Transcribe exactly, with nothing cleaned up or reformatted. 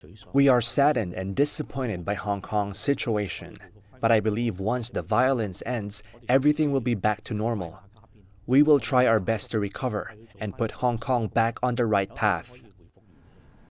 We are saddened and disappointed by Hong Kong's situation, but I believe once the violence ends, everything will be back to normal. We will try our best to recover and put Hong Kong back on the right path.